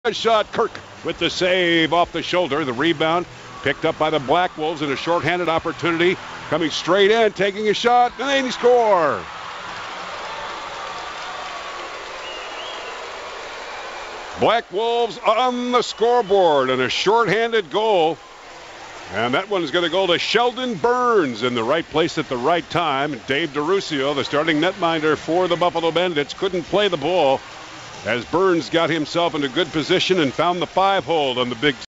shot. Kirk with the save off the shoulder. The rebound picked up by the Black Wolves in a shorthanded opportunity. Coming straight in, taking a shot, and they score. Black Wolves on the scoreboard and a shorthanded goal. And that one's going to go to Sheldon Burns in the right place at the right time. Dave DeRusio, the starting netminder for the Buffalo Bandits, couldn't play the ball as Burns got himself into good position and found the 5-hole on the big